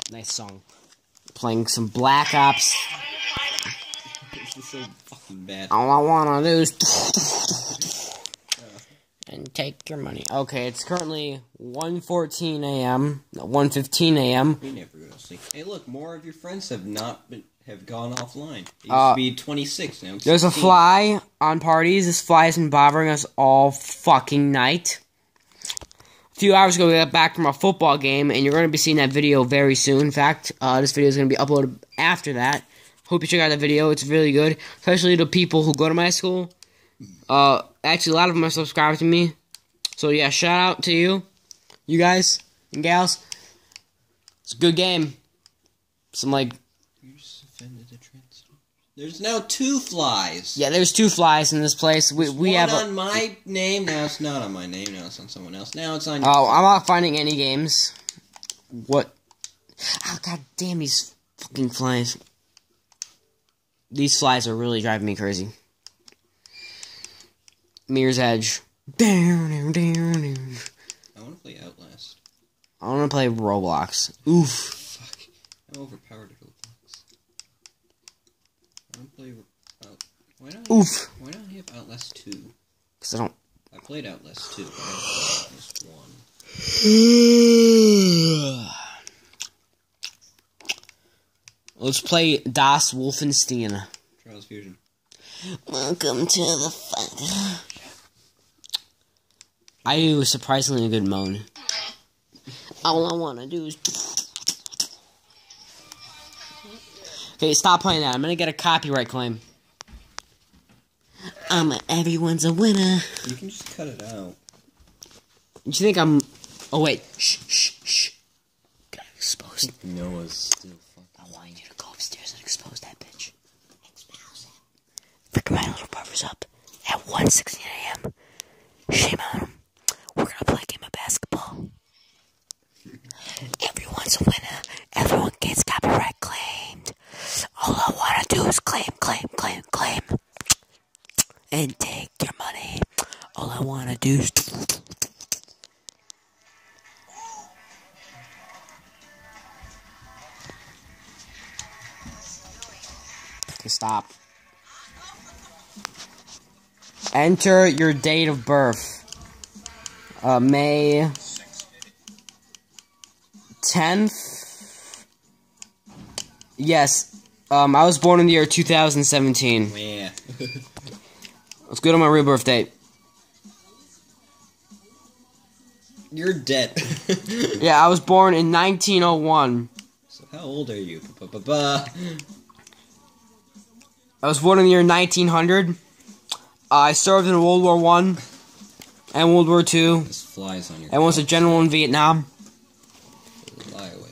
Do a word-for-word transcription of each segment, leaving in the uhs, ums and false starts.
Nice song. Playing some Black Ops. This is so fucking bad. All I wanna do is and take your money. Okay, it's currently one fourteen a m one fifteen a m We never go to sleep. Hey, look, more of your friends have not been have gone offline. It used Uh, to be twenty-six now. It's There's a sixteen. fly on parties. This fly has been bothering us all fucking night. A few hours ago, we got back from a football game, and you're going to be seeing that video very soon. In fact, uh, this video is going to be uploaded after that. Hope you check out the video. It's really good, especially the people who go to my school. Uh, actually, a lot of them are subscribed to me. So, yeah, shout out to you, you guys and gals. It's a good game. Some, like... You just offended the trans. There's now two flies. Yeah, there's two flies in this place. We, we One have a... on my name, now it's not on my name, now it's on someone else. Now it's on your Oh, I'm not finding any games. What? Oh, god damn these fucking flies. These flies are really driving me crazy. Mirror's Edge. Down, down, down, down. I want to play Outlast. I want to play Roblox. Oof. Fuck. I'm overpowered at Roblox. I want to play... Out... Why not? Oof. Why not have Outlast two? Because I don't... I played Outlast two, but I haven't played Outlast one. Let's play Das Wolfenstein. Trials Fusion. Welcome to the fun. I do a surprisingly good moan. All I wanna do is... Okay, stop playing that. I'm gonna get a copyright claim. I'm a, everyone's a winner. You can just cut it out. You think I'm... Oh, wait. Shh, shh, shh. Got exposed. Noah's still fucking... I want you to go upstairs and expose that bitch. Expose it. Freaking my little brother's up at one sixteen a m Shame on him. We're gonna play a game of basketball. Everyone's a winner. Everyone gets copyright claimed. All I wanna do is claim, claim, claim, claim. And take your money. All I wanna do is... Stop. Enter your date of birth. Uh, May tenth? Yes. Um, I was born in the year two thousand seventeen. Yeah. Let's go to my real birth date. You're dead. Yeah, I was born in nineteen oh one. So how old are you? Ba-ba-ba-ba. I was born in the year nineteen hundred. Uh, I served in World War One and World War Two. This flies on your... And was a general in Vietnam. Lie away.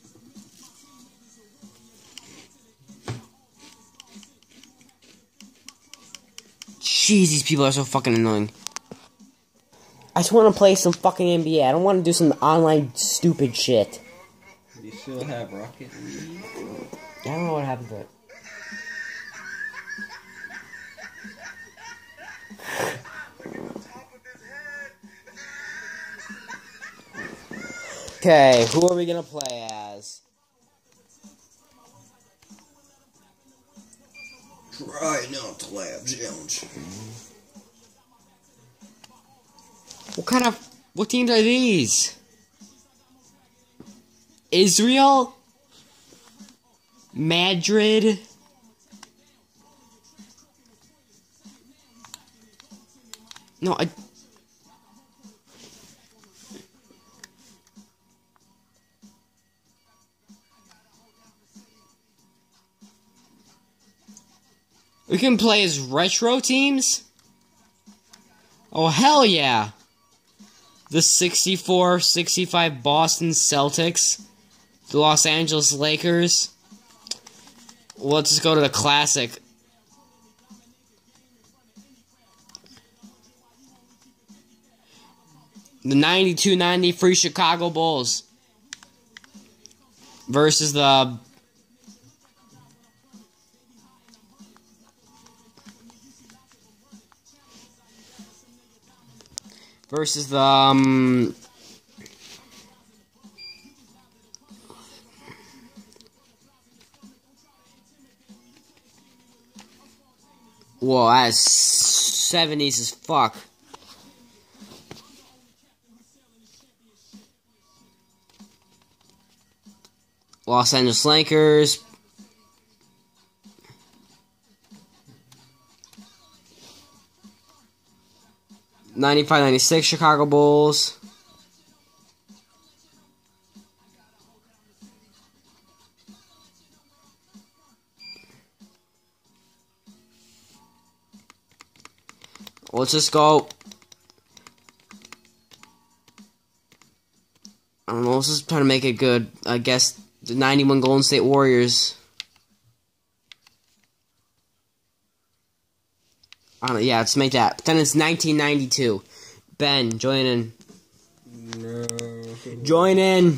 Jeez, these people are so fucking annoying. I just want to play some fucking N B A. I don't want to do some online stupid shit. Do you still have Rocket League? I don't know what happened to it. Okay, who are we gonna play as? Try not to laugh, Jones. What kind of... What teams are these? Israel? Madrid? No, I... We can play as retro teams? Oh, hell yeah! The sixty-four sixty-five Boston Celtics. The Los Angeles Lakers. Let's just go to the classic. The ninety-two ninety-three Chicago Bulls. Versus the... Versus the, um... Whoa, that's seventies as fuck. Los Angeles Lakers. ninety-five ninety-six Chicago Bulls. Let's just go. I don't know, let's just try to make it good. I guess the ninety-one Golden State Warriors. I don't know, yeah, let's make that. Then it's nineteen ninety-two. Ben, join in. No. Join in.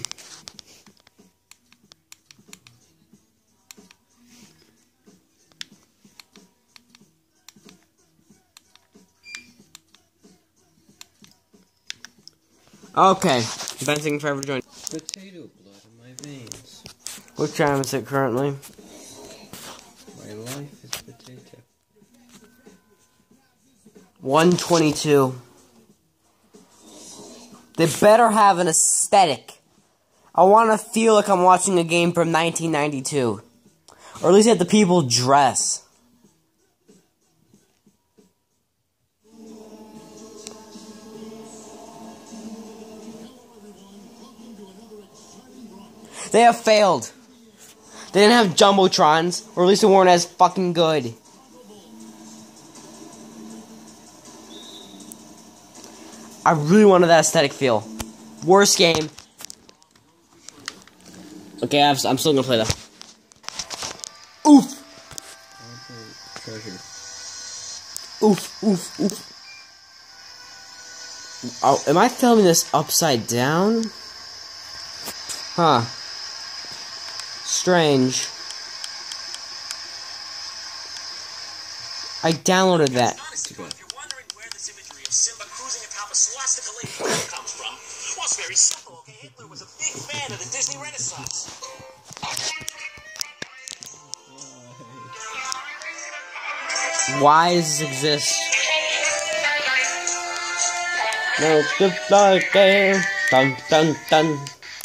Okay. Ben's taking forever to join. Potato blood in my veins. What time is it currently? My life is potato. one twenty-two. They better have an aesthetic. I want to feel like I'm watching a game from nineteen ninety-two. Or at least have the people dress. They have failed. They didn't have Jumbotrons, or at least they weren't as fucking good. I really wanted that aesthetic feel. Worst game. Okay, I'm, I'm still gonna play though. Oof! Treasure. Oof, oof, oof. Oh, am I filming this upside down? Huh. Strange. I downloaded that. Too bad. If you're wondering where this imagery of Simba cruising atop a swastika lake comes from, well, it's very simple, okay? Hitler was a big fan of the Disney Renaissance. Why does this exist? No, the fly game. Dun dun dun.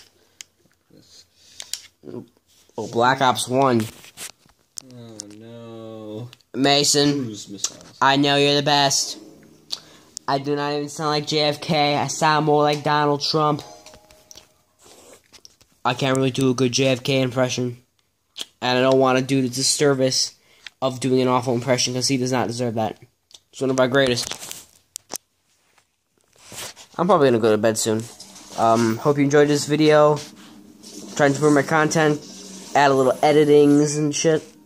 Oh, Black Ops one. Oh no. Mason, Cruise missiles. I know you're the best. I do not even sound like J F K. I sound more like Donald Trump. I can't really do a good J F K impression. And I don't want to do the disservice of doing an awful impression because he does not deserve that. He's one of our greatest. I'm probably going to go to bed soon. Um, hope you enjoyed this video. Trying to improve my content. Add a little editings and shit.